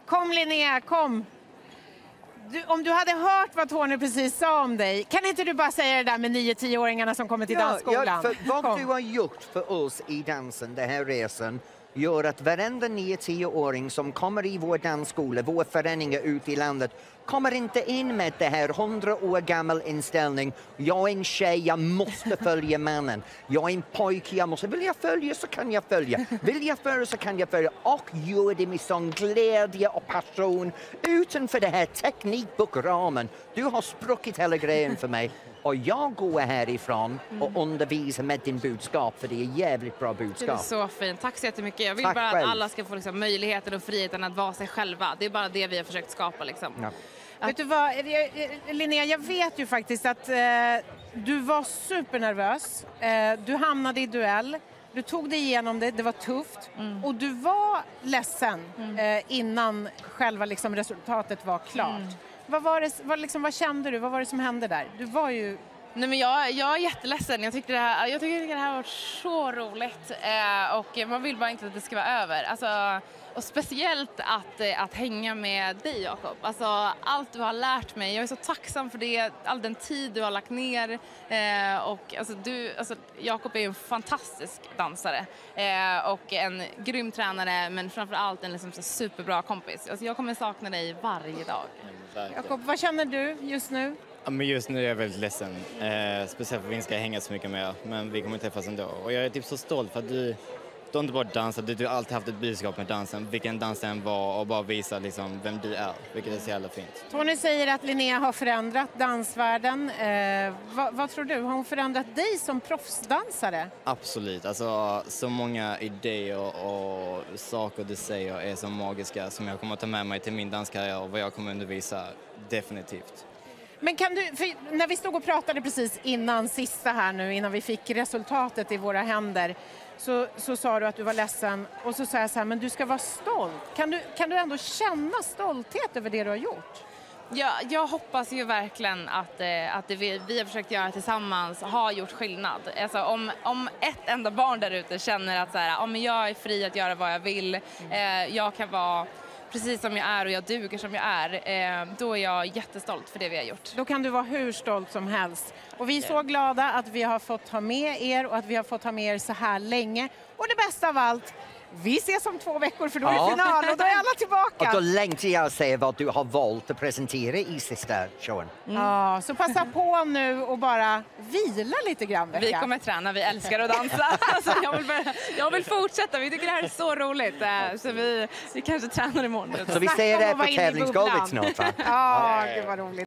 Kom Linnea, kom. Om du hade hört vad Tony precis sa om dig, kan inte du bara säga det där med 9-10-åringarna som kommer till dansskolan? Ja, för vad du har gjort för oss i dansen, den här resan, gör att varenda 9-10-åring som kommer i vår dansskola, våra föreningar ute i landet, kommer inte in med det här 100 år gammal inställning. Jag är en tjej, jag måste följa mannen. Jag är en pojke, jag måste. Vill jag följa så kan jag följa. Vill jag följa så kan jag följa. Och gör det med sån glädje och passion utanför det här teknikbokramen. Du har spruckit hela grejen för mig. Och jag går härifrån och undervisar med din budskap, för det är jävligt bra budskap. Det är så fint. Tack så jättemycket. Jag vill Tack bara själv. att alla ska få liksom möjligheten och friheten att vara sig själva. Det är bara det vi har försökt skapa. Liksom. Ja. Vet du vad, Linnea, jag vet ju faktiskt att du var supernervös. Du hamnade i duell. Du tog dig igenom det, det var tufft. Och du var ledsen innan själva liksom resultatet var klart. Vad kände du? Vad var det som hände där? Du var ju... Nej, men jag är jätteledsen. Jag tycker det här var så roligt. Och man vill bara inte att det ska vara över. Alltså, och speciellt att hänga med dig, Jakob. Alltså, allt du har lärt mig. Jag är så tacksam för det. All den tid du har lagt ner. Och Jakob är ju en fantastisk dansare. Och en grym tränare. Men framförallt en liksom så superbra kompis. Alltså, jag kommer sakna dig varje dag. Jakob, vad känner du just nu? Ja, men just nu är jag väldigt ledsen. Speciellt för att vi inte ska hänga så mycket mer. Men vi kommer träffas ändå. Och jag är typ så stolt för att du har inte bara dansat. Du har alltid haft ett budskap med dansen. Vilken dans den var och bara visa liksom vem du är. Vilket är så jävla fint. Tony säger att Linnea har förändrat dansvärlden. Vad tror du? Har hon förändrat dig som proffsdansare? Absolut. Alltså så många idéer och saker du säger är så magiska som jag kommer att ta med mig till min danskarriär och vad jag kommer att undervisa definitivt. Men kan du, för när vi stod och pratade precis innan sista här nu, innan vi fick resultatet i våra händer, så sa du att du var ledsen och så sa jag så här, men du ska vara stolt. Kan du ändå känna stolthet över det du har gjort? Ja, jag hoppas ju verkligen att det vi har försökt göra tillsammans har gjort skillnad. Alltså, om ett enda barn där ute känner att så här, men jag är fri att göra vad jag vill, jag kan vara precis som jag är och jag duger som jag är, då är jag jättestolt för det vi har gjort. Då kan du vara hur stolt som helst. Och vi är så glada att vi har fått ha med er och att vi har fått ha med er så här länge. Och det bästa av allt, vi ses om 2 veckor för då är det final och då är alla tillbaka. Och då längtar jag att se vad du har valt att presentera i sista showen. Ja, så passa på nu och bara vila lite grann. Vi kommer träna, vi älskar att dansa. Alltså, jag vill fortsätta, vi tycker det här är så roligt. Så vi kanske tränar imorgon. Så vi ser det på tävlingsgolvet snart, va? Ja, det var roligt.